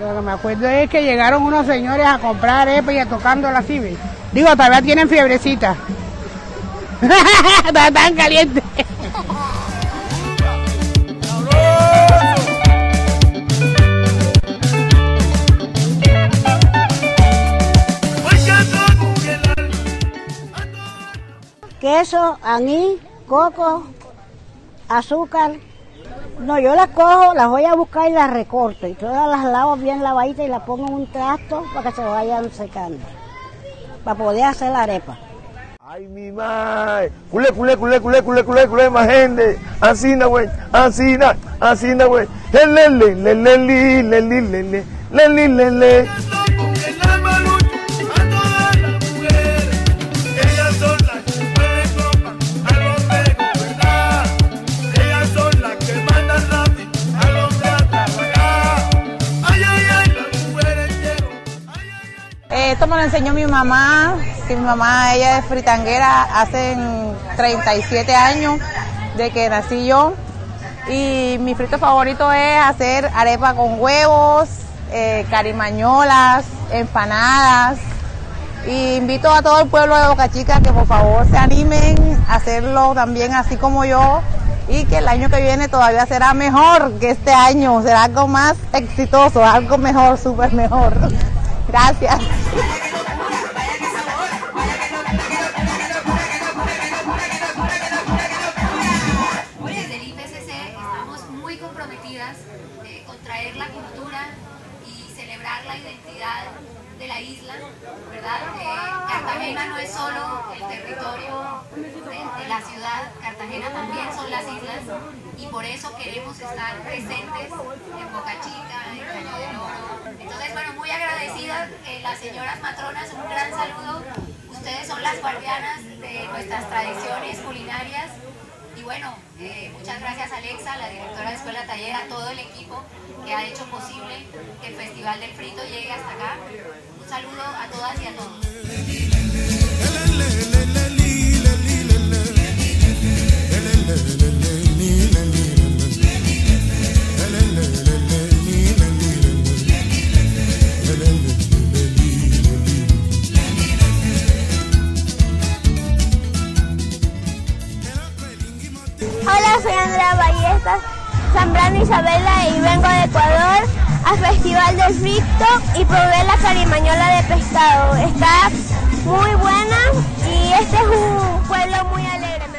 Lo que me acuerdo es que llegaron unos señores a comprar arepas y a tocándola así, ¿ves? Digo, todavía tienen fiebrecita. Está tan caliente. Queso, anís, coco, azúcar. No, yo las cojo, las voy a buscar y las recorto. Y todas las lavo bien lavaditas y las pongo en un trasto para que se vayan secando. Para poder hacer la arepa. Ay, mi madre. Culé, más gente. Asina, güey. Asina, güey. Le. Esto me lo enseñó mi mamá, que mi mamá, ella es fritanguera hace 37 años de que nací yo, y mi frito favorito es hacer arepa con huevos, carimañolas, empanadas, y invito a todo el pueblo de Boca Chica que por favor se animen a hacerlo también así como yo, y que el año que viene todavía será mejor que este año, será algo más exitoso, algo mejor, súper mejor. Gracias. Desde el IPCC estamos muy comprometidas con traer la cultura y celebrar la identidad de la isla, ¿verdad? Cartagena no es solo el territorio de la ciudad, Cartagena también son las islas, y por eso queremos estar presentes en Boca Chica, en Caño del Oro. Entonces, bueno, muy agradecidas, las señoras matronas, un gran saludo. Ustedes son las guardianas de nuestras tradiciones culinarias. Y bueno, muchas gracias Alexa, la directora de Escuela Taller, a todo el equipo que ha hecho posible que el Festival del Frito llegue hasta acá. Un saludo a todas y a todos. Hola, soy Andrea Ballestas, Zambrano Isabela, y vengo de Ecuador al Festival del Frito y probé la carimañola de pescado. Está muy buena y este es un pueblo muy alegre.